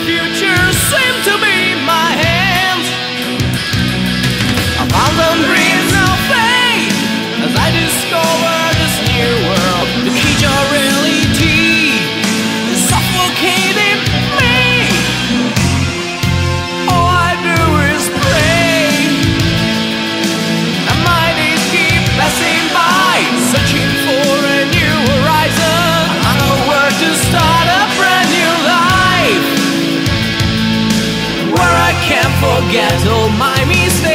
future seemed to be in my hands. I found some breeze of faith as I discovered this new world. The key to reality is suffocating me. All I do is pray, and my days keep passing by, searching for a new horizon. I know where to start a brand new life, where I can't forget all my mistakes.